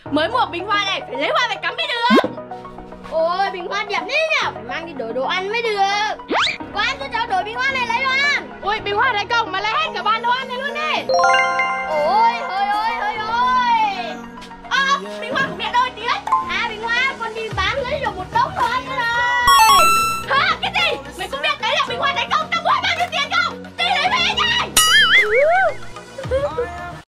Mới mua bình hoa này, phải lấy hoa về cắm mới được. Ôi bình hoa đẹp thế nhỉ, phải mang đi đổi đồ ăn mới được. Quán cho cháu đổi bình hoa này lấy đồ ăn. Ui bình hoa này công mà lấy hết cả bàn đồ ăn này luôn đi.